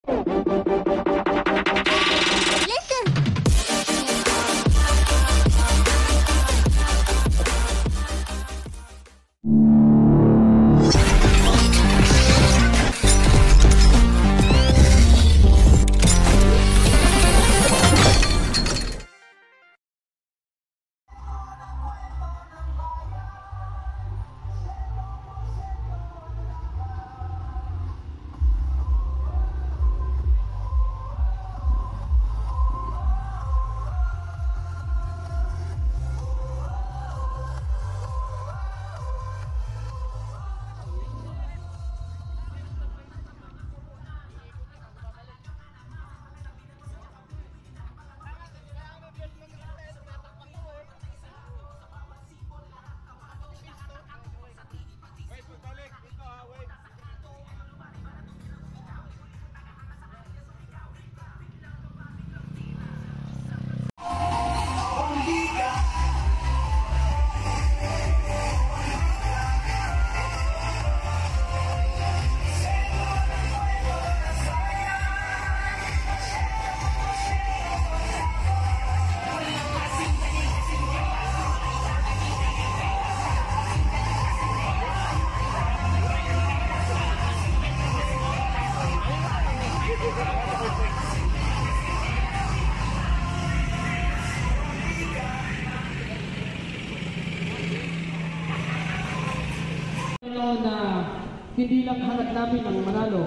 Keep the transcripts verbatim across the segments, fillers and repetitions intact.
Na hindi lang hanap namin ang manalo,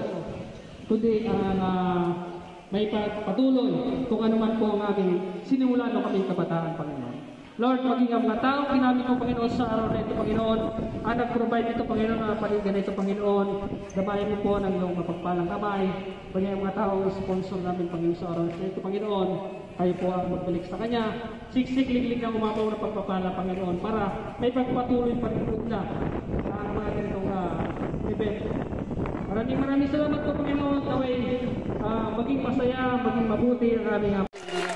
kundi ang uh, may patuloy kung ano man po ang aming sinimula nung kaming kabataan, Panginoon. Lord, maging ang mga tao kinamit ko, Panginoon, sa araw na ito, Panginoon, ang nag-provide ito, Panginoon, na paligyan ito, Panginoon, gabayan mo po ng iyong mapagpalang kamay, pagay ang mga tao sponsor namin, Panginoon, sa araw na ito, Panginoon, kayo po ang magbalik sa Kanya, siksik, liglig ang umapaw na pagpapala, Panginoon, para may pagpatuloy pa rin na sa mga ganitong uh, event. Maraming maraming salamat po, Panginoon, naway uh, maging masaya, maging mabuti ang aming uh,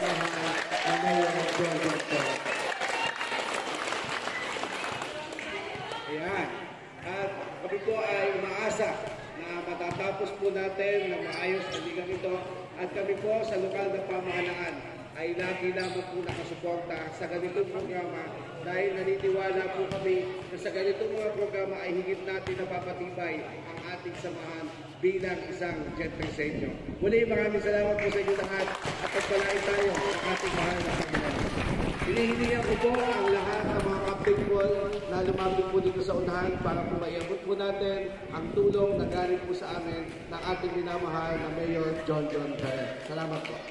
Ayan. At kami po ay umaasa na matatapos po natin na maayos ang ligang ito. At kami po sa lokal na pamahalaan ay lagi naman po nakasuporta sa ganitong programa dahil naniniwala po kami na sa ganitong mga programa ay higit natin napapatibay ang ating samahan bilang isang gentrisenyo. Muli, maraming salamat po sa inyo lahat at pagpalain tayo sa ating mahal na Panginoon. Hinihilingan ko po ang lahat ng mga captain ball na lumapit po dito sa unahan para po maiabot po natin ang tulong na galing po sa amin ng ating minamahal na Mayor John John Perez. Salamat po.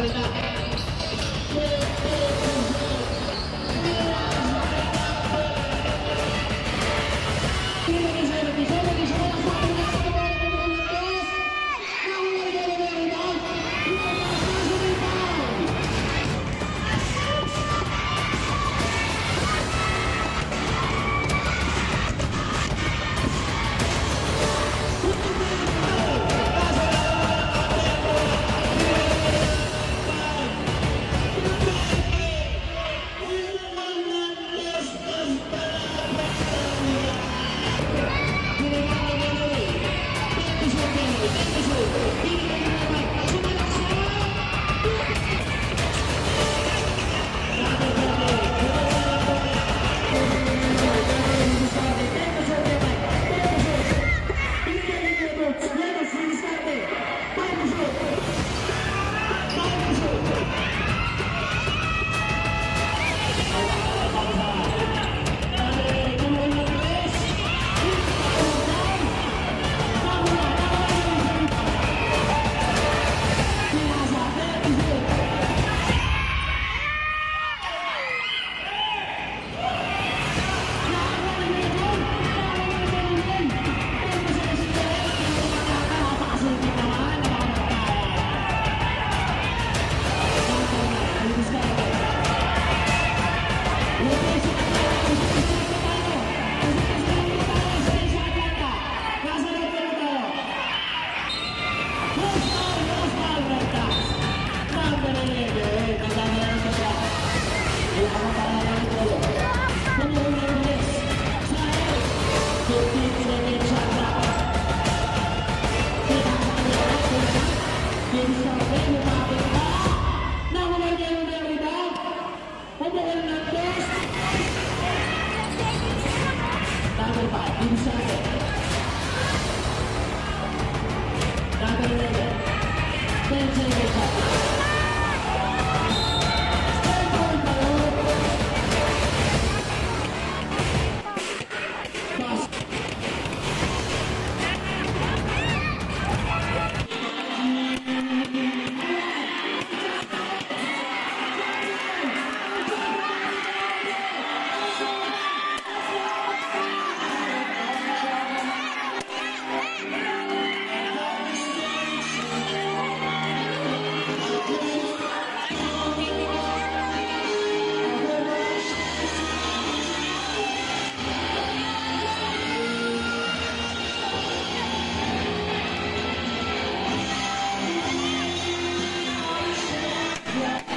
Yeah.